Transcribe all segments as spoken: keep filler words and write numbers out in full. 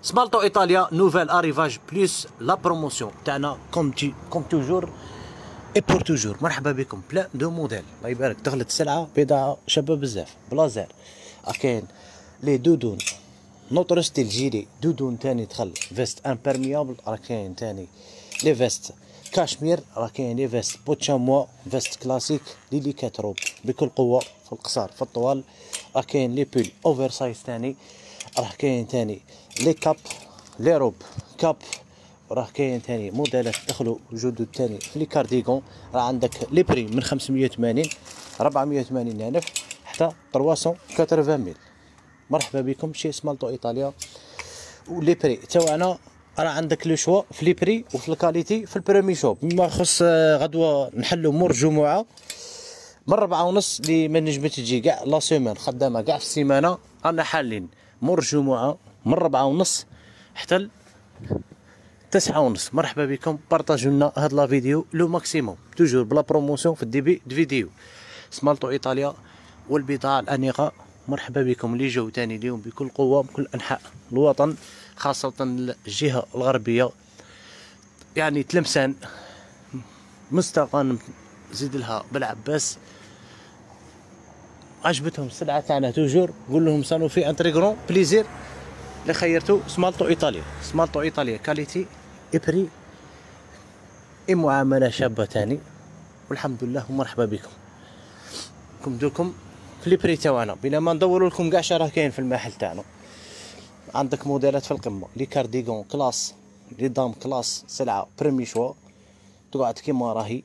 سمالتو ايطاليا نوفيل اريفاج بليس لا بروموسيون تاعنا كوم تي كوم توجور اي بور توجور. مرحبا بكم بلا دو موديل، الله يبارك. دخلت السلعه بضاعه شابه بزاف بلازير. كاين لي دودون نوتر ستيل جيلي دودون تاني دخل فيست امبيرميابل. راه كاين تاني لي فيست كاشمير، راه كاين لي فيست بوتشاموا فيست كلاسيك ديليكات روب بكل قوه في القصار في الطوال. راه كاين لي بول اوفر سايز تاني، راه كاين تاني لي كاب لي روب كاب، راه كاين تاني موديلات دخلوا جدد تاني في لي كارديغون. راه عندك لي بري من خمسمية وثمانين أربعمية وثمانين ألف حتى ثلاثمية وثمانين ميل. مرحبا بكم شي سمالتو ايطاليا. ولي بري تاعنا راه عندك لو شوا في لي بري وفي الكاليتي في البريمي شوب. مما خص غدوه نحلوا مور الجمعه من ربعة ونص اللي ما نجمش تجي كاع لا سيمان خدامه كاع في السيمانه، رانا حالين مور الجمعه من ربعة ونص حتى تسعة ونص. مرحبا بكم، بارطاجوا لنا هاد لا فيديو لو ماكسيموم توجور بلا بروموسيون في الديبي د فيديو. سمالتو ايطاليا والبضاعه الانيقه. مرحبا بكم اللي جاو تاني اليوم بكل قوه بكل انحاء الوطن، خاصه الجهه الغربيه يعني تلمسان مستقان زيد لها بالعباس. عجبتهم السلعه تاعنا توجور، قول لهم سانوفي ان تري غرون بليزير اللي خيرتو سمالتو ايطاليا. سمالتو ايطاليا كاليتي اي بري اي معامله شابه تاني، والحمد لله ومرحبا بكم. كم دوكم في لي بري تاعنا بلا ما ندوروا لكم كاع شراه كاين في المحل تاعنا. عندك موديلات في القمه لي كارديغون كلاس لي دام كلاس، سلعه بريمي شوا تقعد كيما راهي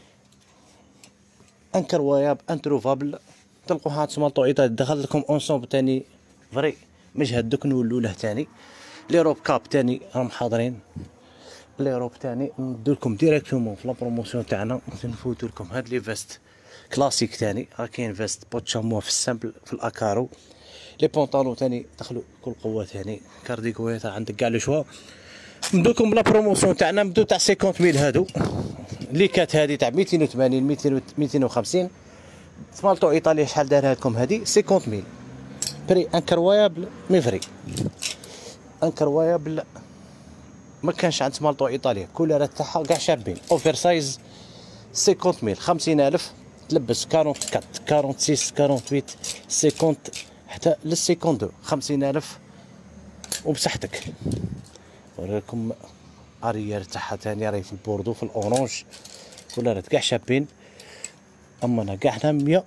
انكروياب انتروفابل. تلقوها سمالتو ايطاليا دخل لكم اونسومبل تاني فري مجهد دوك نولوا له تاني. لي روب كاب تاني راهم حاضرين، لي روب تاني ندو لكم ديريكتومون في لا بروموسيون تاعنا. نفوتو لكم هاد لي فيست كلاسيك تاني، راه كاين فيست بوتشاموا في السامبل في الاكارو. لي بونطالون تاني دخلوا كل قوه تاني كارديكويات، عندك كاع لو شوا. ندو لكم بلا بروموسيون تاعنا نبدو تاع خمسين ميل هادو لي كات هادي تاع ميتين وثمانين ميتين وخمسين. سمالتو ايطاليا شحال دارها لكم هادي خمسين ميل بري انكرويابل مي فري انكرويابل. ما كانش عند سمالتو ايطاليا كولرات تاعها كاع شابين اوفر سايز خمسين ميل خمسين ألف تلبس أربعة وأربعين ستة وأربعين خمسين حتى لل اثنين وخمسين خمسين ألف وبصحتك. وريكم اريير تاعها تاني راهي في البوردو في الاورانج، كولرات كاع شابين. اما انا كاع حنا مية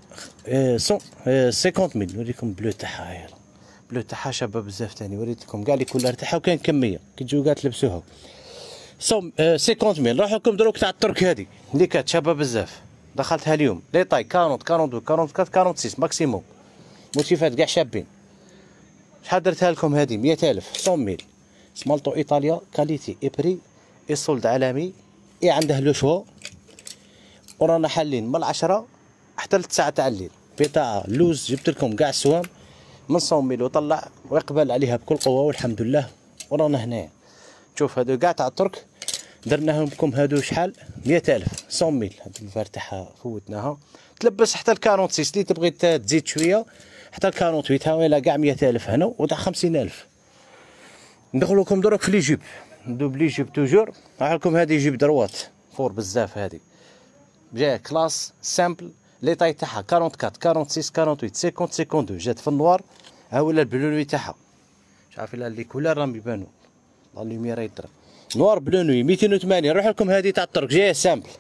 خمسين ميل. نوريكم بلو تاعها، هاي بلو تاعها شابه بزاف تاني. وريتكم كاع لي كولر تاعها وكاين كميه كي تجيو كاع تلبسوها. صوم خمسين ميل. نروح لكم دروك تاع الترك هادي اللي كانت شابه بزاف، دخلتها اليوم لي طاي أربعين أربعة وأربعين أربعة وأربعين ستة ماكسيموم. موتيفات كاع شابين. شحال درتها لكم هادي مية ألف مية ميل. سمالتو ايطاليا كاليتي اي بري اي سولد عالمي اي عنده لو شوا. ورانا حالين من العشرة حتى للتسعة تاع الليل. بضاعة لوز جبت لكم كاع السوام من مية ميل وطلع ويقبل عليها بكل قوة والحمد لله. ورانا هنايا شوف هادو كاع تاع الترك درناهم لكم هادو شحال مية ألف مية ميل. هاد الفار تاعها فوتناها تلبس حتى ل أربعة وستين اللي تبغي تزيد شوية حتى ل أربعة وثمانين هاويلا كاع مية ألف هنا وتاع خمسين ألف. ندخلو لكم دروك في لي جيب، ندو بلي جيب توجور. راح لكم هادي جيب دروات فور بزاف هادي جا كلاس سامبل لي طاي تاعها أربعة وأربعين ستة وأربعين ثمانية وخمسين خمسين واحد وستين جات في النوار. ها ولا البلونوي تاعها مش عارف الا لي كولار راهم يبانو لا لوميير يضرب نوار بلونوي ميتين وثمانين. نروح لكم هادي تاع الترك جايه سامبل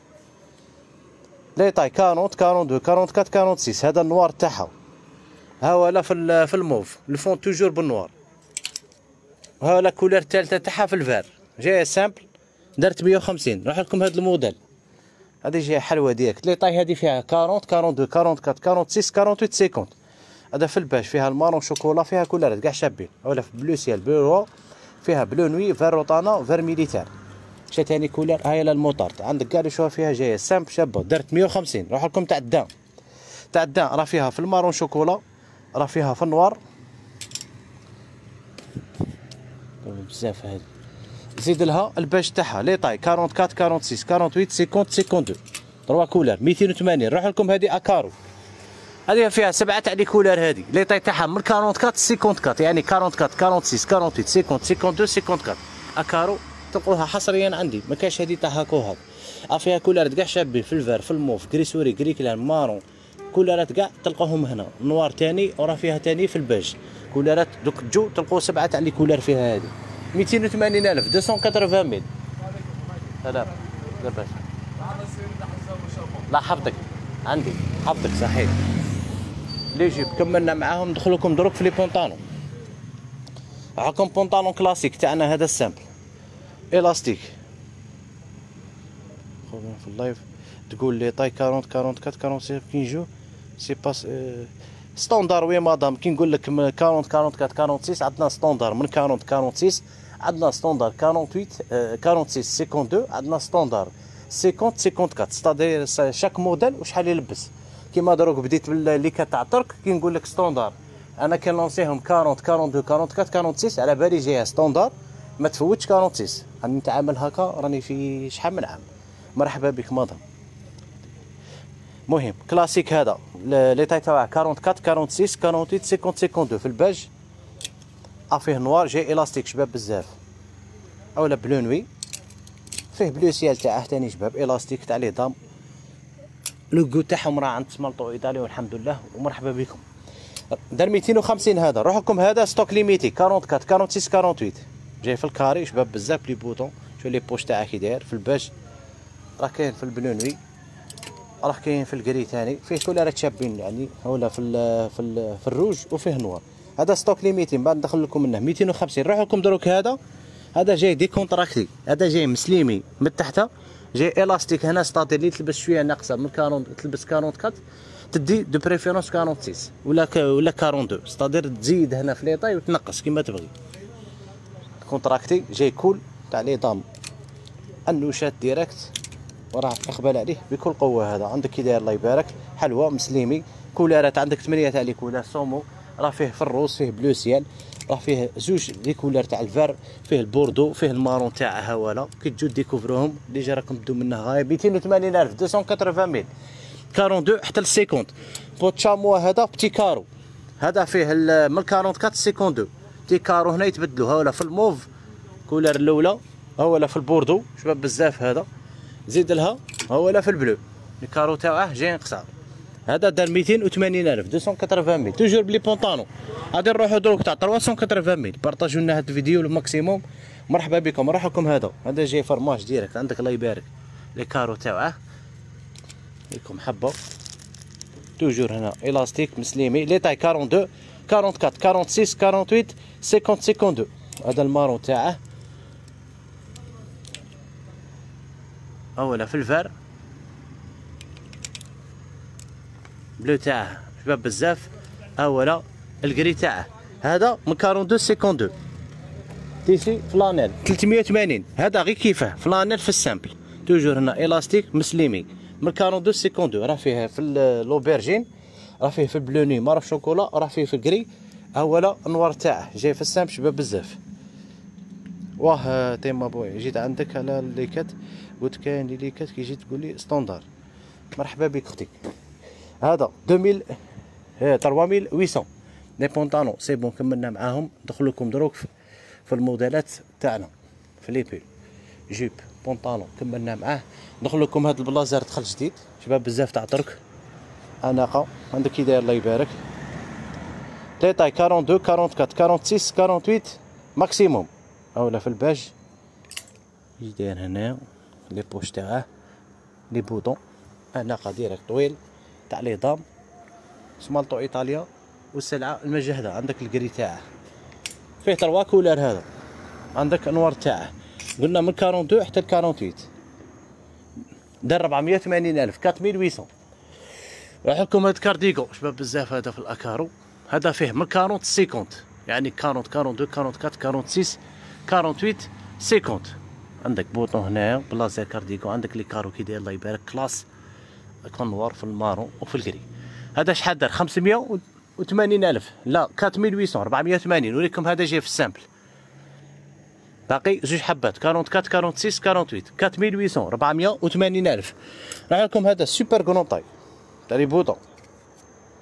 لي طاي أربعين أربعة وأربعين أربعة وأربعين ستة وأربعين. هذا النوار تاعها ها ولا في في الموف الفون توجور بالنوار. ها ولا كولار الثالثه تاعها في الفار جايه سامبل درت مية وخمسين. نروح لكم هذا الموديل هذه جايه حلوه ديالك لي طاي هذه فيها أربعين أربعة وأربعين أربعة وأربعين ستة وأربعين ثمانية وخمسين. هذا في الباش فيها المارون شوكولا فيها كولارات كاع شابين. ولا في بلو سيال بلو فيها بلو نوي فير روطانا فير ميليتار. شا تاني كولار هاي الموطارد عندك كاع اللي شوف فيها جايه سامب شابه درت مية وخمسين. نروح لكم تاع الدان تاع الدان راه فيها في المارون شوكولا راه فيها في النوار بزاف. هذه زيد لها الباش تاعها لي طاي أربعة وأربعين ستة وأربعين ثمانية وخمسين خمسين اثنين وخمسين تروا كولار ميتين وثمانين. نروح لكم هذه اكارو هذه فيها سبعه تاع لي كولار، هذه لي طاي تاعها من أربعة وأربعين خمسة وأربعين، يعني أربعة وأربعين ستة وأربعين خمسين خمسين اثنين وخمسين خمسة وأربعين اكارو تلقوها حصريا عندي، ما كاينش هذه تاع هاكو هاك. فيها كولارات كاع شابين في الفار في الموف كري سوري كري كلان مارون، كولارات كاع تلقاوهم هنا. نوار تاني وراه فيها تاني في الباج كولارات. دوك تجو تلقاو سبعه تاع لي كولار فيها هذه مئتين وثمانين ألف مئتين وثمانين ميل. هذا لاباس لا حفظك عندي حفظك صحيح. لي جيب كملنا معاهم. ندخلوكم دروك في لي بونطالون. راكم بونطالون كلاسيك تاعنا هذا السامبل الاستيك. خويا في اللايف تقول لي طاي أربعين أربعة وأربعين أربعة وستين كي نجو سي باس ستوندار. وي مدام كي نقول لك من أربعين أربعة وأربعين أربعة وستين عندنا ستوندار من أربعين أربعة وستين، عندنا ستوندار ثمانية وأربعين أربعة وستين اثنين وخمسين، عندنا ستوندار خمسين أربعة وخمسين. ستادير شاك موديل واش شحال يلبس. كيما دروك بديت بالليكات تاع الترك كي نقول لك ستوندار انا كنلونسيهم أربعين أربعة وأربعين أربعة وأربعين أربعة وستين على بالي جايه ستوندار ما تفوتش أربعة وستين. راني نتعامل هكا راني في شحال من عام. مرحبا بك مدام. مهم كلاسيك هذا لي تاي تاعه أربعة وأربعين أربعة وستين أربعة وثمانين خمسين اثنين وخمسين في الباج. افيه نوار جاي الاستيك شباب بزاف اولا بلو نوي. فيه بلو سيال تاعه ثاني شباب الاستيك تاع لي دام. لوغو تاعهم راه عند سمالطو ايطالي والحمد لله. ومرحبا بكم. دار مئتين وخمسين هذا. روح لكم هذا ستوك ليميتي أربعة وأربعين أربعة وستين أربعة وثمانين جاي في الكاري شباب بزاف لي بوطون. شوف لي بوش تاعه كي داير في الباج. راه كاين في البلو نوي، راه كاين في الكري ثاني، فيه كولارات شابين يعني ولا في ال في ال في الروج وفيه نوار. هذا ستوك ليميتي من بعد ندخل لكم منه مئتين وخمسين. نروح لكم دروك هذا. هذا جاي دي كونتراكتي، هذا جاي مسليمي من تحت، جاي الاستيك هنا ستاتي اللي تلبس شويه ناقصه من أربعين تلبس أربعة وأربعين تدي دو بريفيرونس أربعة وستين ولا ك ولا اثنين وأربعين ستادير تزيد هنا في لي طاي وتنقص كيما تبغي. كونتراكتي جاي كول تاع لي دام النوشات ديريكت وراه اقبل عليه بكل قوه. هذا عندك كي داير الله يبارك حلوه مسليمي. كولارات عندك ثمانيه تاع لي كولار سومو. راه فيه في الروز فيه بلو سيال، راه فيه زوج لي كولار تاع الفار، فيه البوردو فيه المارون تاعها. ولا كي تجو ديكوفروهم ديجا راكم تدو منه غايه مئتين وثمانين ألف مئتين وثمانين ميل أربعين اثنين حتى ل خمسين. بوت شاموا هذا بتي كارو. هذا فيه من أربعين أربعة وستين اثنين وخمسين تي كارو هنا يتبدلوا. ها ولا في الموف كولار الاولى، ها ولا في البوردو شباب بزاف. هذا زيد لها ها ولا في البلو الكارو تاعه جاي قصار. هذا دار مئتين وثمانين ألف مئتين وثمانين ميل توجور بلي بونطانو. غادي نروحو دروك تاع ثلاثمية وثمانين ميل. بارطاجيو لنا هذا الفيديو الماكسيموم. مرحبا بكم. نروح لكم هذا. هذا جاي فرماج ديريكت عندك الله يبارك. لي كارو تاعه ليكم حبه توجور هنا الاستيك مسليمي لي تاي اثنين وأربعين أربعة وأربعين ستة وستين أربعة وثمانين خمسين اثنين وخمسين. هذا المارون تاعه اولا في الفار بلو تاعه شباب بزاف. اولا الكري تاعه هذا من أربعين اثنين وخمسين تيسي فلانيل ثلاثمية وثمانين. هذا غير كيفه فلانيل في السامبل. توجور هنا الاستيك مسليمي من أربعين اثنين وخمسين. راه فيه في لوبرجين، راه فيه في البلوني مار شوكولا، راه فيه في الكري. اولا النوار تاعه جاي في السامبل شباب بزاف. واه تيما بوي جيت عندك على الليكات قلت كاين لي ليكات كي جيت تقول لي ستوندار. مرحبا بك اختي. هذا ألفين ثلاثمية وثمانمية لي بونطانون سي بون كملنا معاهم. ندخل لكم دروك في الموديلات تاعنا في لي بيل جيب بونطالون كملنا معاه. ندخل لكم هذا البلازر دخل جديد شباب بزاف تاع ترك اناقه. عندك كي داير الله يبارك لي طاي اثنين وأربعين أربعة وأربعين ستة وستين أربعة وثمانين ماكسيموم. اولا في الباج كي داير هنا لي بوش تاعه لي بوطون اناقه ديريكت طويل تاع لي دام سمالطو ايطاليا. والسلعه المجهده عندك الكري تاعه فيه تروا كولار. هذا عندك انوار تاعه قلنا من اثنين وأربعين حتى ل أربعة وثمانين دار أربعمية وثمانين ألف أربعة آلاف وثمانمية. راح لكم هاد كارديغو شباب بزاف. هذا في الاكارو هذا فيه من أربعين خمسين يعني أربعين أربعين اثنين أربعين أربعة أربعين ستة أربعة وثمانين خمسين. عندك بوطون هنايا بلازير كارديغو. عندك لي كارو كي داير الله يبارك كلاس كونوار في المارون وفي الكري. هذا شحال دار خمسمية وثمانين ألف لا أربعة آلاف وثمانمية أربعمية وثمانين. نوريكم هذا جاي في السامبل باقي زوج حبات أربعين أربعة وأربعين ستة وثمانين أربعة آلاف وثمانمية أربعمية وثمانين ألف. راح لكم هذا سوبر كرون طاي تاع لي بوطون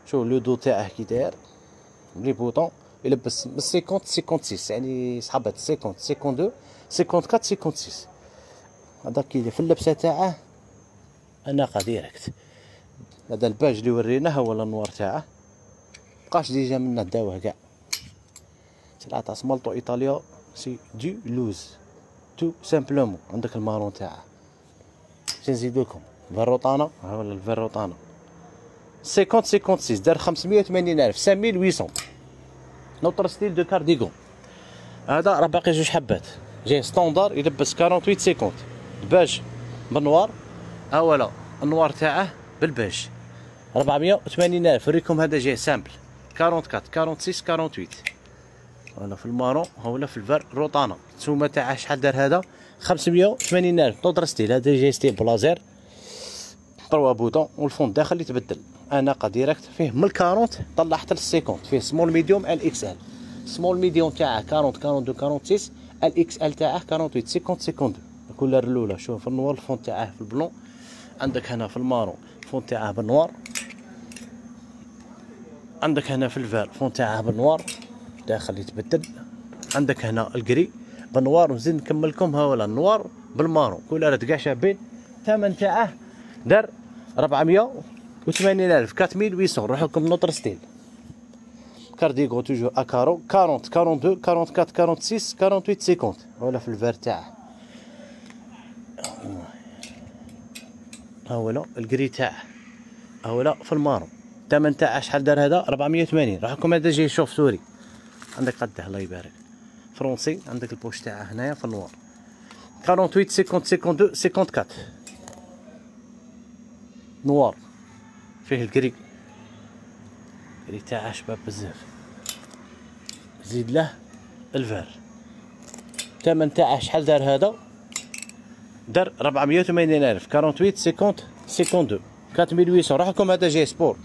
شوف لو دو تاعه كي داير لي بوطون يلبس من خمسين ستة وستين يعني صحابات خمسين خمسين اثنين خمسين أربعة خمسين ستة. هذا كي في اللبسه تاعه اناقه ديريكت. هذا الباج اللي وريناه ولا النوار تاعه مبقاش ديجا منا داوه كاع. سلعه تاع سمالطو ايطاليا سي دو لوز تو سامبلومون. عندك المارون تاعه باش نزيدولكم فيروطانا، ها ولا الفيروطانا خمسين خمسين ستة دار خمسمية وثمانين ألف خمسة مية وثمانمية. نوتر ستيل دو كارديغون. هذا راه باقي جوج حبات جاي ستوندار يلبس ثمانية وأربعين خمسين الباج بالنوار. ها ولا النوار تاعه بالباج أربعمية وثمانين ألف. نوريكم هذا جاي سامبل أربعة وأربعين ستة وستين أربعة وأربعين. ولا في المارون ها ولا في الفار روطانا. التسومه تاعه شحال دار هذا خمسمية وثمانين ألف. نوتر ستيل هذا جاي ستيل بلازير تروا بوطون والفون داخل يتبدل. اناقه ديريكت فيه من أربعين طلع حتى ل خمسين. فيه سمول ميديوم ال اكس ال. سمول ميديوم تاعه أربعين أربعة وأربعين أربعة وستين. ال اكس ال تاعه أربعة وأربعين خمسين خمسين. الكولر الاولى شوف في النوار الفون تاعه في البلون. عندك هنا في المارون الفون تاعه بالنوار. عندك هنا في الفار الفون تاعه بالنوار داخل يتبدل. عندك هنا الكري بالنوار. ونزيد نكمل لكم ها ولا النوار بالمارون كولرات كاع شابين. الثمن تاعه دار أربعمية وثمانين ألف أربعمية وثمانمية. نروح لكم نوتر ستيل كارديغون توجور اكارو أربعين أربعة وأربعين أربعة وأربعين ستة وأربعين أربعة وأربعين خمسين. ولا في الفار تاعه ها ولا الكري تاعه. ها ولا في المارون. الثمن تاعه شحال دار هذا أربعمية وثمانين. راح لكم هذا جاي شوف سوري. عندك قده الله يبارك فرونسي. عندك البوش تاعه هنايا في النوار ثمانية وأربعين خمسين اثنين وخمسين أربعة وخمسين نوار. فيه الكري الكري تاعه شباب بزاف. زيد له الفار. الثمن تاعه شحال دار هذا دار أربعمية وثمانين ألف ثمانية وأربعين خمسين اثنين وخمسين أربعمية وثمانمية. راح لكم هذا جاي سبور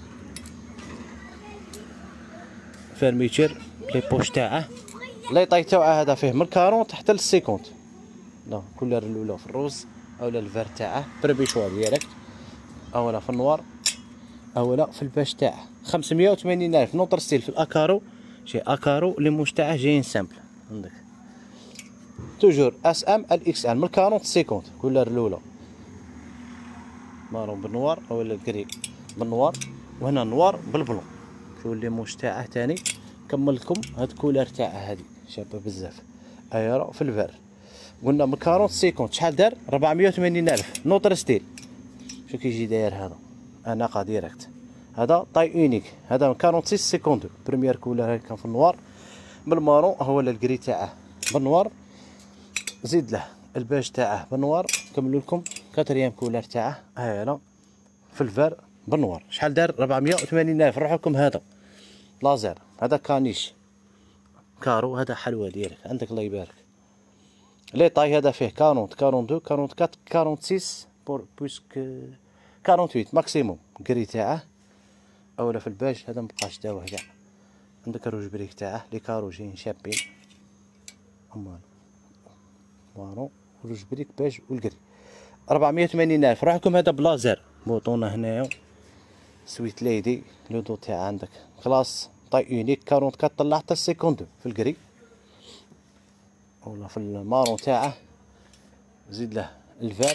فيرميتشر لي بوش تاعه. لي طاي تاعه هذا فيه من أربعين حتى ل خمسين. لا كولر الاولى في الروز اولا الفار تاعه بربي شوا ديريكت. اولا في النوار اولا في الباش تاعه خمسمية وثمانين ألف. نوتر ستيل في الاكارو جاي اكارو لي موش تاعه جايين سامبل. عندك توجور اس ام ال اكس ال من أربعين خمسين كولر الاولى مارون بالنوار اولا الكري بالنوار. وهنا النوار بالبلون. شوف لي موش تاعه تاني. كمل لكم هاد الكولر تاعه هادي شابه بزاف. ايرا في الفار قلنا من أربعين خمسين شحال دار أربعمية وثمانين ألف. نوتر ستيل شو كيجي داير هذا اناقه ديريكت. هذا طاي اونيك. هذا من أربعين ستة وستين بريمير كولر هكا في النوار بالمارون. هو الكري تاعه بالنوار. زيد له الباج تاعه بالنوار. نكملوا لكم كاتريام كولر تاعه هايلا في الفار بالنوار. شحال دار أربعمية وثمانين ألف. نروح لكم هذا لازر. هذا كانيش كارو. هذا حلوه ديالك عندك الله يبارك. لي طاي هذا فيه أربعين أربعة وأربعين أربعة وأربعين أربعة وستين بور بويسك ثمانية وأربعين ماكسيموم. كري تاعه اولا في الباج هذا مبقاش داوه كاع. عندك الروج بريك تاعه لي كارو جايين شابين. هما مارون روج بريك باج والكري أربعمية وثمانين ألف. راح لكم هذا بلازر بوطونه هنايا سويت ليدي. لو دو تاعه عندك كلاس طاي اونيك أربعين أربعة طلع حتى خمسين في الكري. ولا في المارون تاعه زيد له الفار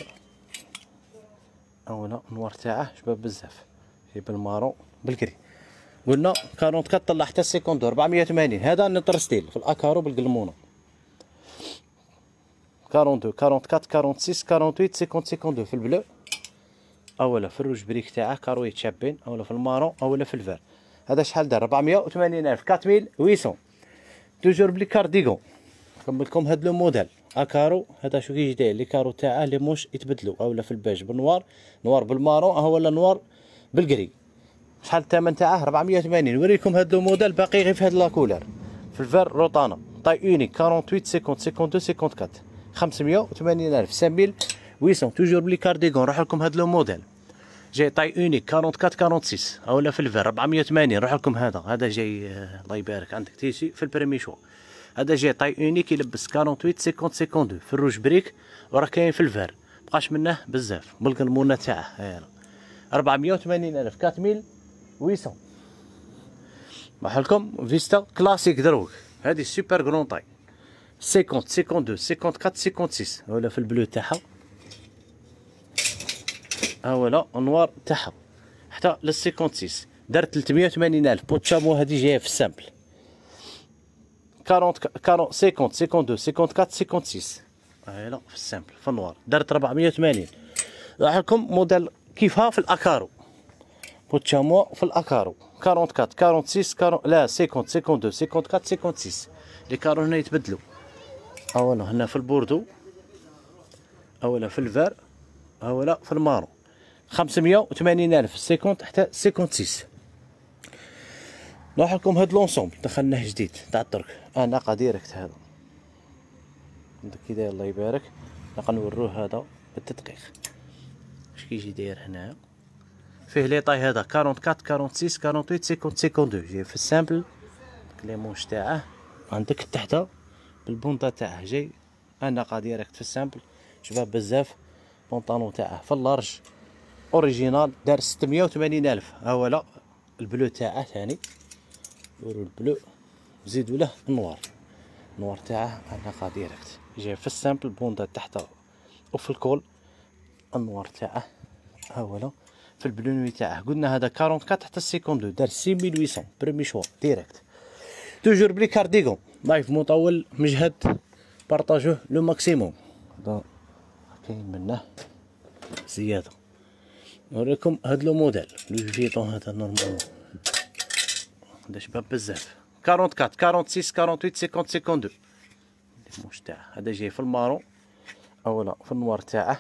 اولا النوار تاعه شباب بزاف. في بالمارون بالكري قلنا أربعين أربعة طلع حتى خمسين أربعمية وثمانين. هذا نوتر ستيل في الاكارو بالقلمونه أربعين اثنين أربعين أربعة أربعين ستة أربعين ثمانية وخمسين خمسين في البلو. اولا في الروج بريك تاعه كارويت شابين. اولا في المارون اولا في الفار. هذا شحال دار أربعمية وثمانين ألف أربعمية وثمانمية. توجور بلي كارديغون. نكملكم هاد لو موديل اكارو. هذا شو كيجي داير لي كارو تاعه لي موش يتبدلوا. اولا في الباج بالنوار نوار بالمارون ها ولا نوار بالكري. شحال الثمن تاعه أربعمية وثمانين. نوريكم هاد لو موديل باقي غير في هاد لاكولر في الفار روطانا طاي اونيك أربعة وأربعين خمسين اثنين وخمسين أربعة خمسمية وثمانين ألف خمسمية وثمانمية. توجور بلي كارديغون. نروح لكم هاد لو موديل جاي طاي اونيك أربعة وأربعين أربعة وستين اولا في الفار أربعمية وثمانين. نروح لكم هذا هذا جاي الله يبارك عندك تيشي في البريمي شوا. هذا جاي طاي اونيك يلبس أربعة وأربعين خمسين اثنين في الروج بريك. وراه كاين في الفار مبقاش منه بزاف بالقلمونه تاعه. هايلا أربعمية وثمانين ألف أربعمية وثمانمية. راح لكم فيستا كلاسيك دروك، هذه سوبر كرون طاي خمسين خمسين اثنين وخمسين أربعة خمسين ستة، ولا في البلو تاعها ها ولا النوار تاعها حتى لل خمسين ستة، دارت ثلاثمية وثمانين ألف. بوتشامو هذه جايه في السامبل أربعين أربعين خمسين خمسين اثنين خمسين أربعة خمسين ستة، هاي لا في السامبل في النوار دارت أربعمية وثمانين. راح لكم موديل كيفها في الاكارو، بوتشامو في الاكارو أربعة وأربعين ستة أربعين لا خمسين خمسين اثنين خمسين أربعة خمسين ستة. لي كارو هنا يتبدلوا، اولا هنا في البوردو، اولا في الفار، اولا في المارو. خمسمية وثمانين ألف خمسين حتى خمسين ستة. نروح لكم هاد لونسومبل دخلناه جديد تاع الترك، اناقه ديريكت هذا عندك كي داير الله يبارك. نبقى نوروه هذا بالتدقيق اش كيجي داير هنا. فيه لي طاي هذا أربعة وأربعين ستة ثمانية وأربعين خمسين خمسين اثنين جاي في السامبل. كليمونش تاعه عندك تحت بالبونطا تاعه جاي اناقه ديريكت في السامبل، شباب بزاف. بونطانو تاعه في اللارج اوريجينال دار ستمية وثمانين ألف. ها هو لا البلو تاعه ثاني، دورو البلو زيدوا له النوار، النوار تاعه اناقه ديريكت جاي في السامبل بونطا تحت وفي الكول النوار تاعه. ها هو لا في البلونوي تاعه قلنا هذا أربعة وأربعين حتى خمسين دار ستة مية وثمانمية بريمي شوا ديريكت. توجور بلي كارديغون لايف مطول مجهد، بارطاجوه لو ماكسيموم. هذا كاين منه زياده. نوريكم هاد لو موديل لو فيتون هذا نورمالمون هذا شباب بزاف. أربعة وأربعين ستة أربعين ثمانية وأربعين خمسين اثنين موش تاعه هذا جاي في المارو، اولا في النوار تاعه،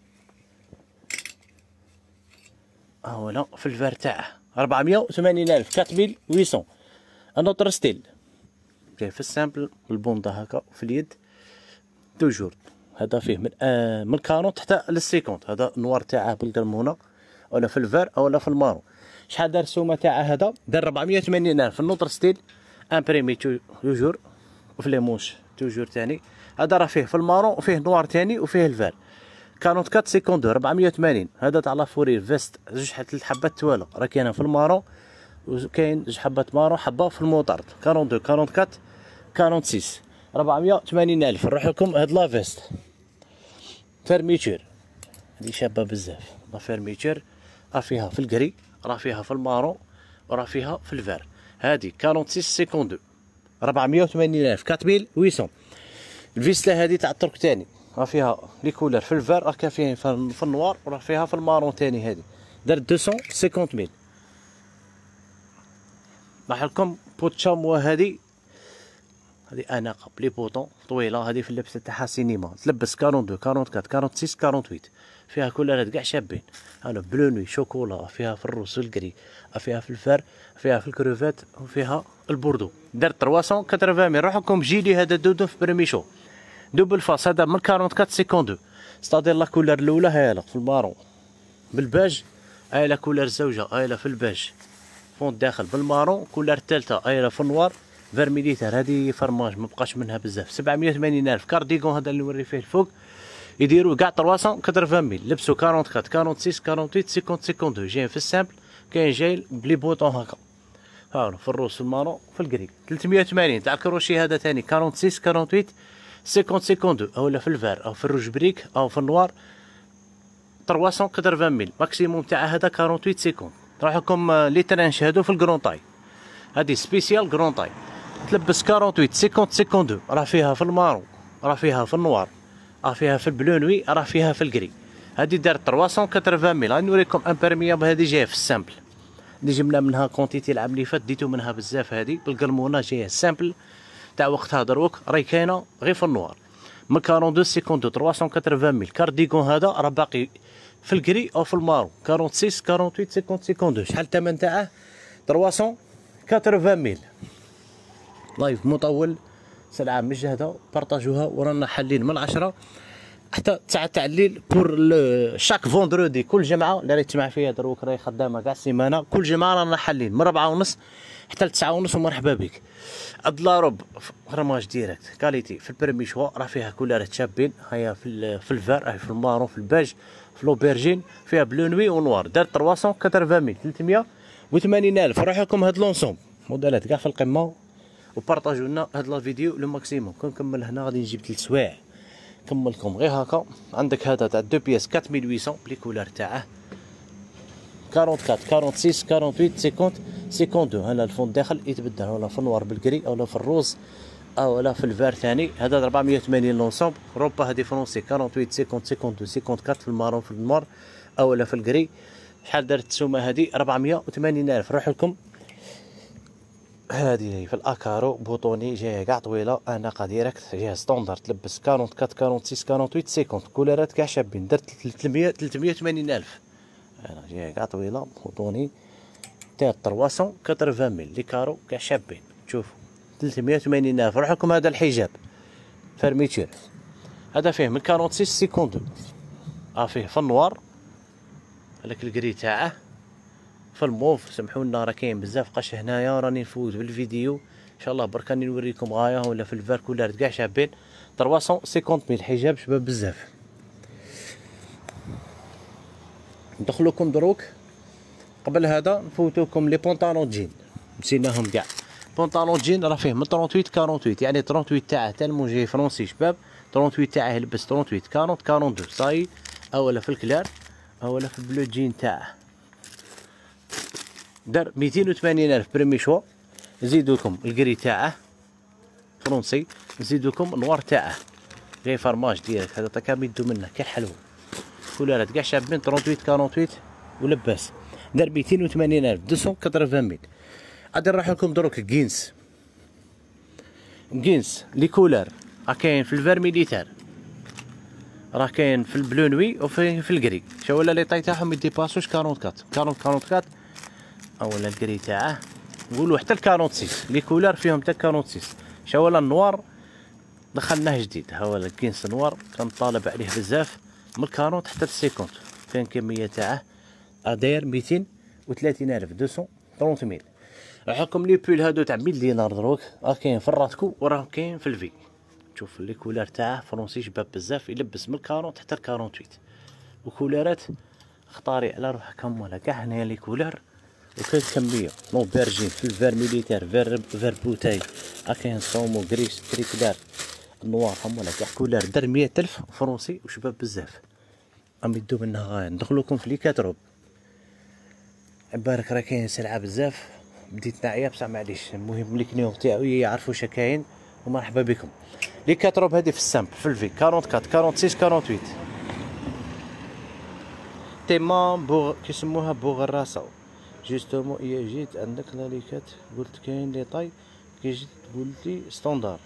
اولا في الفار تاعه. أربعمية وثمانين ألف أربعة وثمانمية انوتر ستيل جاي في السامبل بالبوندا هكا في اليد. توجور هذا فيه من آه من أربعين حتى للسيكونت. هذا النوار تاعه بالقرمونه، ولا في الفار اولا في المارو. شحال دار السومه تاعه هذا؟ دار أربعمية وثمانين ألف النوتر ستيل امبريمي توجور وفي لي موش توجور ثاني. هذا راه فيه في المارو وفيه نوار ثاني وفيه الفار. أربعة وأربعين خمسين اثنين أربعمية وثمانين. هذا تاع لافورير فيست زوج حتى ثلاث حبات توالو، راه كاينه في المارو وكاين زوج حبات مارو حبه في الموطارد. اثنين وأربعين أربعة وأربعين ستة أربعمية وثمانين ألف. نروح لكم هاد لا فيست فيرميتور هادي شابه بزاف. لا فيرميتور راه فيها في الكري، راه فيها في المارو، وراه فيها في الفار. هادي أربعة وستين خمسين اثنين أربعمية وثمانين ألف أربعة وثمانمية. الفيسلا هادي تاع الترك تاني راه فيها لي كولر في الفار، راه كان فيها في النوار، وراه فيها في المارون تاني. هادي دارت مئتين وخمسين ألف. راح لكم بوتشامو هادي هادي اناقه بلي بوطون طويله، هادي في اللبسه تاعها سينما تلبس أربعة وأربعين أربعة وأربعين ستة أربعة وثمانين. فيها كولرات كاع شابين، هانا بلو نوي شوكولا، فيها في الروس والكري، فيها في الفار، فيها في الكروفات، وفيها البوردو. دارت ثلاثمية وثمانين. روح لكم جيلي هذا دودو في بريميشو دوبل فاس. هذا من أربعة وأربعين خمسين اثنين ستادير لا كولر الاولى هايله في المارون بالباج، هايله كولر الزوجه هايله في الباج فون داخل بالمارون، كولر الثالثه هايله في النوار فيرميليتار. هذه فرماج مبقاش منها بزاف. سبعمية وثمانين ألف. كارديغون هذا اللي نوري فيه الفوق يديروا كاع ثلاثمية وثمانين. لبسوا أربعة وأربعين ستة أربعة وثمانين خمسين اثنين جايين في السامبل، كاين جاي بلي بوطون هكا ها في الروس في المارون في الكري. ثلاثمية وثمانين تاع الكروشي هذا ثاني أربعة وستين ستة أربعة وثمانين خمسين اثنين اولا في الفار او في الروج بريك او في النوار. ثلاثمية وثمانين ماكسيموم تاع هذا أربعة وثمانين سكوند. نروح لكم لي ترانش هادو في الكرون طاي، هادي سبيسيال كرون طاي تلبس أربعة وثمانين خمسين اثنين، راه فيها في المارو، راه فيها في النوار، راه فيها في البلو نوي، راه فيها في الكري. هادي دارت ثلاثمية وثمانين. غنوريكم امبرمياب هادي جايه في السامبل اللي جبنا منها كونتيتي العام اللي فات، ديتو منها بزاف. هادي بالقرمونه جايه السامبل تاع وقتها دروك راهي كاينه غير في النوار من أربعة وأربعين سكوند ثلاثمية وثمانين. كارديغون هذا راه باقي في الكري او في المارو أربعة وستين أربعة وثمانين خمسين اثنين. شحال الثمن تاعه؟ ثلاثمية وثمانين. لايف مطول سلعه مجهده، بارطاجوها ورانا حالين من عشرة حتى تسعة تاع الليل بور شاك فوندرودي. كل جمعه اللي راهي تسمع فيها دروك راهي خدامه كاع السيمانه، كل جمعه رانا حالين من أربعة ونص حتى لتسعة ونص. ومرحبا بك. الضارب فرماج ديريكت كاليتي في البريمي شوا، راه فيها كولارات شابين. هيا في في الفار، راهي في المارون، في الباج، في لوبرجين، فيها بلو نوي ونوار. دارت ثلاثمية وثمانين ثلاثمية وثمانين ألف. نروح لكم هاد لونسوم موديلات كاع في القمه. وبارطاجيو لنا هاد لا فيديو لو ماكسيموم. كنكمل هنا غادي نجيب ثلاث سوايع نكملكم غير هكا. عندك هذا تاع دو بياس أربعة آلاف وثمانمية بلي كولار تاعه أربعة وأربعين ستة وأربعين ثمانية وثمانين خمسة وخمسين. هنا الفون داخل يتبدل ولا في النوار بالكري اولا في الروز اولا في الفار ثاني. هذا أربعمية وثمانين لونسومبل. روبا هذه فرونسي أربعة وثمانين خمسين خمسة وخمسين أربعة وأربعين في المارون في النوار اولا في الكري. شحال دارت التسومه هذه؟ أربعمية وثمانين ألف. روح لكم هذه في الاكارو بوطوني جايه كاع طويله اناقه ديريكت جايه ستوندار تلبس أربعة وأربعين ستة وأربعين ثمانية وخمسين كولارات كاع شابين. درت ثلاثمية ثلاثمية وثمانين ألف. انا جايه كاع طويله بوطوني تاع ثلاثمية وثمانين لي كارو كاع شابين. شوفوا ثلاثمية وثمانين ألف. روح لكم هذا الحجاب فرميتير هذا فيه من ستة وأربعين ستة وخمسين اه فيه في النوار هذاك الكري تاعه في الموف. سمحونا راه كاين بزاف قش هنايا راني نفوت بالفيديو ان شاء الله برك راني نوريكم غايه ولا في الفار كولار كاع شابين. ثلاثمية وخمسين ألف حجاب شباب بزاف. ندخلوكم دروك قبل هذا نفوتوكم لي بونطالون جين نسيناهم كاع. بونطالون جين راه فيه من ثمانية وأربعين أربعة وأربعين يعني ثمانية وأربعين تاعه تالمون جاي فرونسي شباب. ثمانية وأربعين تاعه يلبس ثمانية وأربعين أربعين أربعة وأربعين صاي اولا في الكلار اولا في البلو جين تاعه. دار ميتين وثمانين ألف بريمي شوا. نزيدوكم الكري تاعه فرونسي نزيدوكم النوار تاعه جاي فرماج ديالك. هذا كامل يدو منه كي حلو كولارات كاع شابين ثمانية وأربعين أربعة وأربعين ولباس. دار ميتين وثمانين ألف مئتين وثمانين. غادي نروح لكم دروك كينس. كينس لي كولار راه كاين في الفير ميليتير راه كاين في البلو نوي وفي في الكري. شو ولا لي طاي تاعهم يديباسوش أربعة وأربعين أربعة وأربعين اولا الكري تاعه نقولوا حتى ال ستة وأربعين لي كولار فيهم حتى ستة وأربعين. شا ولا النوار دخلناه جديد ها هو الكينس نوار كنطالب عليه بزاف من أربعين حتى ل خمسين. كاين كميه تاعه داير ميتين وثلاثين ألف مئتين وثلاثين. راح لكم لي بول هادو تاع مية دينار دروك راه كاين في الراتكو وراه كاين في الفي. شوف لي كولار تاعه فرونسي شباب بزاف يلبس من أربعين حتى ل أربعة وأربعين وكولارات اختاري على روحكم ولا كاع هنايا لي كولار. وكاين كميه نو فيرجين في الفير ميليتير فير فير بوتاي راه كاين صومو كريس كري كلار النوار هم ولا كاع كولار دار مية ألف فرونسي وشباب بزاف. ام يدو منها غايه. ندخلوكم في لي كاتروب عبارك راه كاين سلعه بزاف بديت ناعيه بصح معليش. المهم لي كنيو تاعي يعرفوا واش كاين ومرحبا بكم. لي كاتروب هذه في السامبل في الفي أربعة وأربعين ستة وأربعين ثمانية وأربعين تيما بوغ كيسموها بوغ الراسو. جوستومون هي جيت عندك لاليكات قلت كاين لي طاي كي جيت قلتي ستوندار.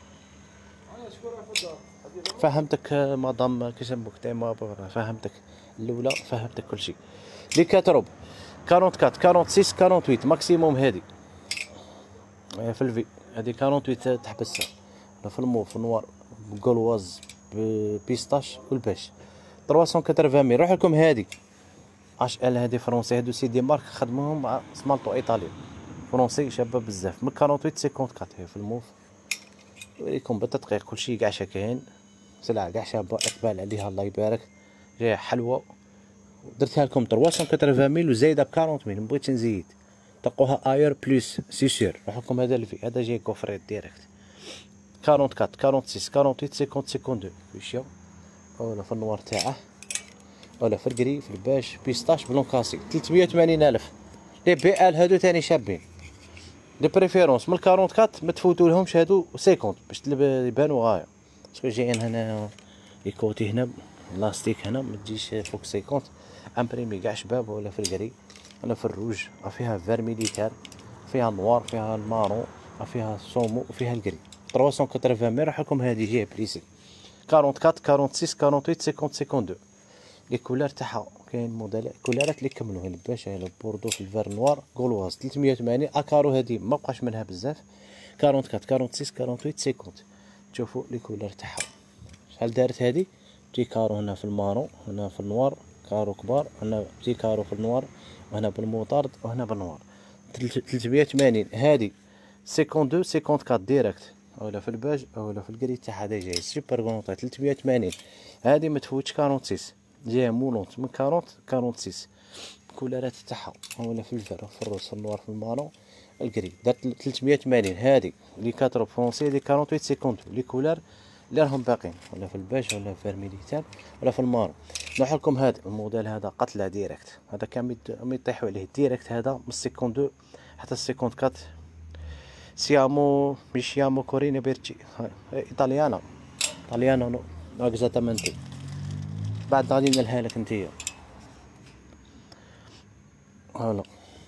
فهمتك مدام كيسموك تيما فهمتك الاولى فهمتك كلشي. لي كاتروب أربعة وأربعين ستة وأربعين ثمانية وأربعين ماكسيموم هادي في الفي هادي أربعة وأربعين تحبسها في المو في النوار بقلواز بيستاش والباش ثلاثمية وثمانين. روح لكم هادي اش ال هادي فرونسي هادو سيدي مارك خدموهم مع سمالطو ايطالي فرونسي شابه بزاف من أربعة وأربعين أربعة وخمسين في الموف. نوريكم بالتدقيق كلشي كاع شا كاين سلعه كاع شابه اقبال عليها الله يبارك جايه حلوه. درتها لكم ثلاثمية وثمانين وزايده ب أربعين مبغيتش نزيد تلقوها اير بلس سي سور. راح لكم هذا الفي هذا جاي كوفريت ديريكت أربعة وأربعين ستة وأربعين أربعة وأربعين خمسة وخمسين وشيا ولا في النوار تاعه ولا في الكري في الباش بيستاش بلون كاسي ثلاثمية وثمانين ألف. لي بي ال هادو تاني شابين دي بريفيرونس من أربعة وأربعين ما تفوتوا لهمش هادو خمسين باش يبانوا غايه. باسكو جايين هنا يكوتي هنا لاستيك هنا ما تجيش فوق خمسين امبريمي كاع شباب ولا في الكري ولا في الروج. فيها فير ميليتير فيها نوار فيها المارون فيها صومو وفيها الكري ثلاثمية وثمانين. راح لكم هذه جايه بريسي أربعة وأربعين ستة وأربعين ثمانية وأربعين خمسة وخمسين. لي كولار تاعها كاين موديل كولارات اللي كملوا هنا باش هنا بوردو في الفير نوار غولواز ثلاثمية وثمانين. اكارو هذه ما بقاش منها بزاف أربعة وأربعين ستة وأربعين ثمانية وأربعين خمسة. تشوفوا لي كولار تاعها شحال دارت هذه. تجي كارو هنا في المارون هنا في النوار كارو كبار هنا تجي كارو في النوار وهنا بالموطارد وهنا بالنوار ثلاثمية وثمانين. هذه اثنين وخمسين أربعة وخمسين ديريكت ولا في الباج ولا في الكري تاعها هذا جاي سوبر غونطي ثلاثمية وثمانين. هذه ما تفوتش أربعة وستين جايه مولونت من أربعين أربعة وستين كولارات تاعها ولا في الفر في الروس في النوار في المارون الكري درت ثلاثمية وثمانين. هادي لي كاترو فرونسي لي ثمانية وأربعين سيكونت لي كولار اللي راهم باقيين، ولا في الباج ولا في ميليتار ولا في المارو. نروح لكم هذا الموديل هذا قتله ديريكت، هذا كان ما يطيحوا عليه ديريكت، هذا من سيكونت اثنين حتى سيكونت أربعة. سيامو مش سيامو كورينا بيرتشي ايطاليانا ايطاليانا ناقصه تمنتي. بعد غادي نلها لك نتيا. فوالا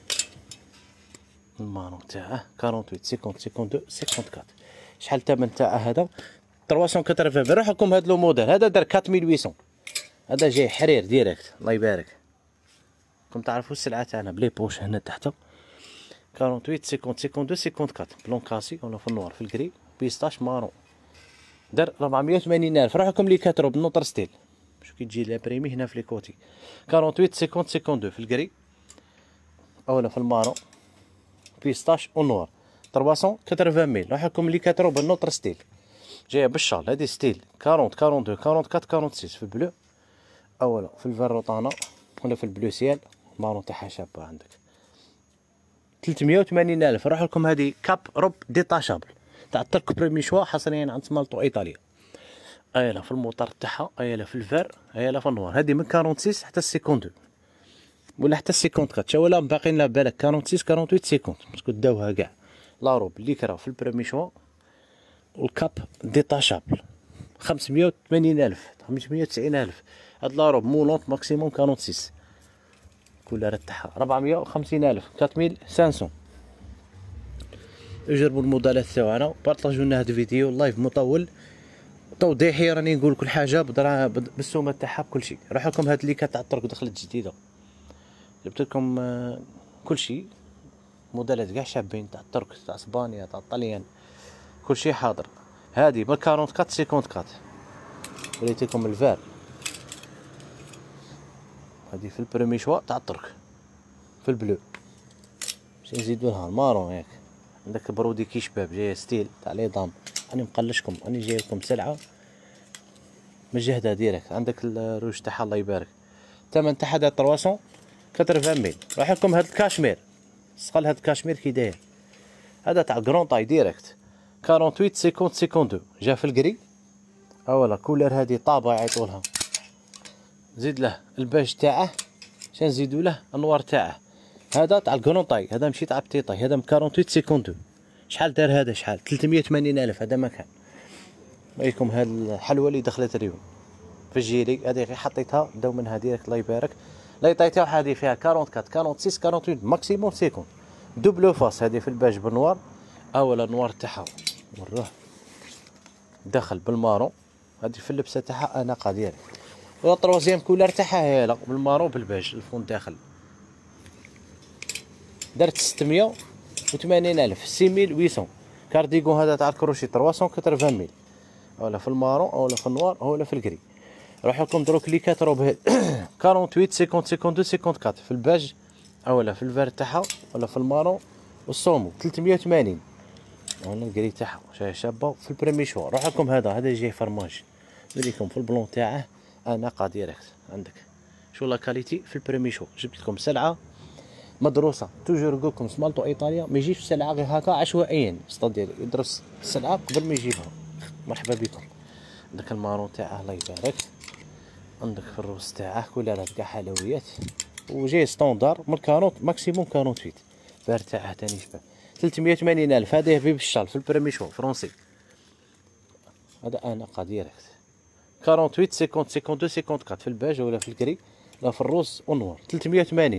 المانو تاعه ثمانية وأربعين سيكونت سيكونت اثنين سيكونت أربعة. شحال الثمن تاعه هذا؟ ثلاثمية وثمانين. نروح لكم هذا لو موديل هذا دار أربعة آلاف وثمانمية. هذا جاي حرير ديريكت الله يبارك. راكم تعرفوا السلعه تاعنا بلي بوش هنا تحت ثمانية وأربعين سيكونت سيكونت اثنين سيكونت أربعة بلون كاسي ولا في النوار في الكري بيستاش مارون. دار أربعمية وثمانين ألف. نروح لكم لي كاترو بنوتر ستيل شو كي تجي لابريمي هنا في لي كوتي ثمانية وأربعين سيكونت سيكونت اثنين في الكري اولا في المارون بيستاش ونوار ثلاثمية وثمانين. نروح لكم لي كاترو بالنوتر ستيل جايه بالشال. هادي ستيل أربعين أربعة وأربعين أربعة وأربعين ستة وأربعين في البلو اولا في الفيروطانا ولا في البلو سيال مارون تاعها شابه. عندك ثلاثمية وثمانين ألف. نروح لكم هادي كاب روب ديتاشابل تاع الترك بريمي شوا حصريا عند سمالطو ايطاليا. ايلا في الموتور تاعها، ايلا في الفير، ايلا في النوار. هادي من ستة وأربعين حتى سيكونت ولا حتى سيكونت أربعة. تا ولا باقيين لا بالك ستة وأربعين أربعة وأربعين سيكونت باسكو داوها كاع. لا روب اللي كرا في البريمي شوا والكاب ديتاشابل خمسمية وثمانين ألف خمسمية وتسعين ألف. هاد لا روب مولونط ماكسيموم ستة وأربعين كولار تاعها أربعمية وخمسين ألف أربعة آلاف وخمسمية. جربوا الموديلات تاعنا، بارطاجيو لنا هاد الفيديو لايف مطول توضيحي، راني نقول كل حاجه بدرا بالسومه تاعها بكل شيء. راح لكم هاد اللي تاع الطرق دخلت جديده جبت لكم كل شيء، موديلات كاع شابين تاع الترك تاع اسبانيا تاع الطليان كل شيء حاضر. هادي من أربعة وأربعين سيكونت أربعة وريتكم الفار. هادي في البريمي شوا تاع الترك في البلو. باش نزيدو لها المارون ياك. عندك برودي كي شباب جايه ستيل تاع لي دام. راني مقلشكم راني جاي لكم سلعه مجهده ديريكت. عندك الروج تاعها الله يبارك. الثمن تاعها هذا ثلاثمية وثمانين. راح لكم هاد الكاشمير سقال. هاد الكاشمير كي داير هذا تاع كرون طاي ديريكت ثمانية وأربعين سيكونت سيكونت اثنين جا في الكري اولا كولر. هادي طابه يعيطولها. زيد له الباج تاعه شنو نزيدو له النوار تاعه. هذا تاع الكرون طاي هذا ماشي تاع بتي طاي. هذا من أربعة وأربعين سيكونت اثنين. شحال دار هذا؟ شحال ثلاثمية وثمانين ألف. هذا ما كان. رايكم هاد الحلوه اللي دخلت اليوم في الجيري هذه غير حطيتها داو منها ديريكت الله يبارك. لا يطيتها هذه فيها أربعة وأربعين أربعة وستين أربعة وثمانين ماكسيموم سيكون دوبلو فاس. هذه في الباج بالنوار اولا النوار تاعها وروه داخل بالمارون. هذه في اللبسه تاعها اناقه ديالي. ولا تروازيام كولار تاعها هي بالمارون بالباج الفون داخل. درت ستمية وثمانين ألف ستة آلاف وثمانمية. كارديغون هذا تاع الكروشي ثلاثمية وثمانين ولا في المارون ولا في النوار ولا في الكري. راح لكم دروك لي كاترو بهاد ثمانية وأربعين سيكونت سيكونت اثنين سيكونت أربعة في الباج اولا في الفير تاعها ولا في المارون والصومو ثلاثمية وثمانين ولا الكري تاعها شاي شابه في البريمي شوا. راح لكم هذا هذا جاي فرماج نوريكم في البلون تاعه اناقه ديريكت. عندك شو لا كاليتي في البريمي شوا. جبت لكم سلعه مدروسه. توجور نقول لكم سمالطو ايطاليا ما يجيش سلعه غير هكا عشوائيا. ستادير يدرس السلعه قبل ما يجيبها. مرحبا بكم. عندك المارون تاعه الله يبارك. عندك في الروس تاعه كولارات كاع حلويات وجاي ستوندار من أربعين ماكسيموم ثمانية وأربعين. بار تاعه تاني شباب ثلاثمية وثمانين ألف. هذا في بالشال في البريمي شو فرونسي. هذا اناقه ديريكت ثمانية وأربعين سيكونت سيكونت اثنين سيكونت أربعة في الباج ولا في الكري لا في الروس والنوار ثلاثمية وثمانين.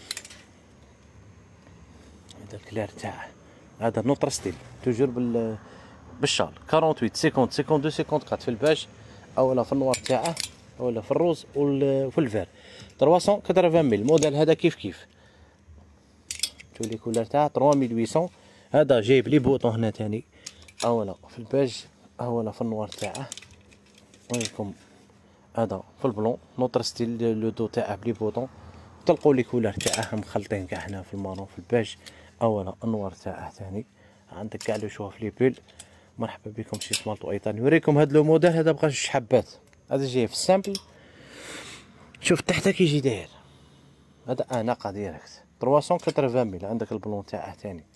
هذا الكلار تاعه هذا نوتر ستيل توجور بال بالشال ثمانية وأربعين سيكونت سيكونت اثنين سيكونت أربعة في الباج اولا في النوار تاعه ولا في الروز وفي الفير ثلاثمية وثمانين. الموديل هذا كيف كيف تولي كولار تاعه ثلاثمية وثمانمية. هذا جايب لي بوطون هنا تاني اولا في الباج اولا في النوار تاعه. وينكم هذا في البلون نوتر ستيل لو دو تاعه بلي بوطون. تلقوا لي كولار تاعه مخلطين كاع هنا في المارون في الباج اولا النوار تاعه ثاني. عندك كاع لو شوا في لي بول. مرحبا بكم شي سمالطو ايطالي. نوريكم هاد لو موديل هذا بغا جوج حبات. هذا جاي في السامبل شوف تحت كيجي داير. هذا اناقه ديريكت ثلاثمية وثمانين. عندك البلون تاعه ثاني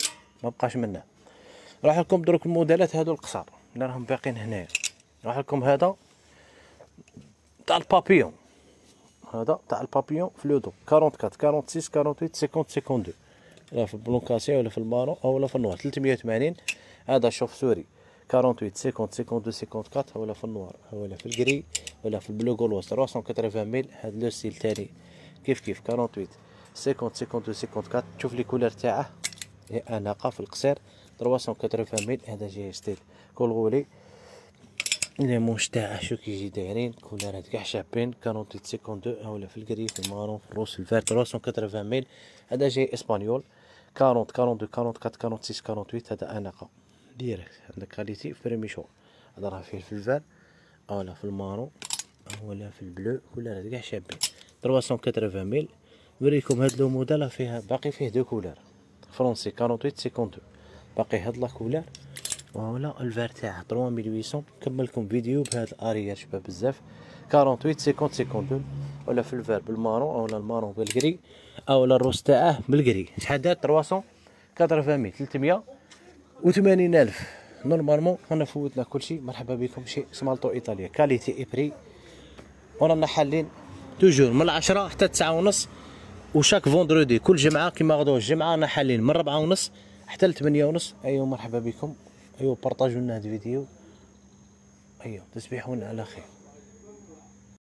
ما بقاش منه. راح لكم دروك الموديلات هادو القصار اللي راهم باقيين هنايا. راح لكم هذا تاع البابيون، هذا تاع البابيون في لودو أربعة وأربعين ستة وأربعين خمسين خمسة وخمسين لا في البلونكاسي ولا في المارون او ولا في النوار. ثلاثمية وثمانين هذا شوف سوري ثمانية وأربعين خمسين خمسين اثنين وخمسين ولا في النوار ولا في الكري ولا في البلو غولواس ثلاثمية وثمانين ميل. هذا لو ستيل تاني كيف كيف ثمانية وأربعين خمسين خمسين اثنين وخمسين. تشوف لي كولر تاعه اناقه في القصير ثلاثمية وثمانين ميل. هذا جاي ستيل كولغولي لي مونش تاعه شو كيجي دايرين كولرات كاع شابين ثمانية وأربعين اثنين ولا في الكري في المارون في الروس في الفار ثلاثمية وثمانين ميل. هذا جاي اسبانيول أربعين أربعة وأربعين أربعة وأربعين ستة وأربعين ثمانية وأربعين. هذا اناقه ديريكت عندك كاليتي فريمي شو. هذا راه فيه في الفار ولا في المارون ولا في البلو كولرات كاع شابين ثلاثمية وثمانين ميل. نوريكم هاد لو موديل فيها باقي فيه دو كولر فرونسي أربعة وأربعين خمسين اثنين باقي هاد لا كولر ولا الفار تاعها ثلاثمية وثمانين. نكمل لكم فيديو بهاد الاريير شباب بزاف أربعة وأربعين خمسين اثنين ولا في الفار بالمارون ولا المارون بالكري او الروس تاعه بالكري. شحال دار ثلاثمية وثمانين ميل ثلاثمية وثمانين الف. نورمالمون رانا فوتنا كلشي. مرحبا بكم شي سمالطو ايطاليا كاليتي اي بري ورانا حالين توجور من العشرة حتى تسعة ونص وشاك فوندرودي كل جمعه كيما غدوه الجمعه رانا حالين من ربعة ونص حتى لثمانية ونص. ايوا مرحبا بكم. ايوا بارطاجوا لنا هذا الفيديو. ايوا تصبحون على خير.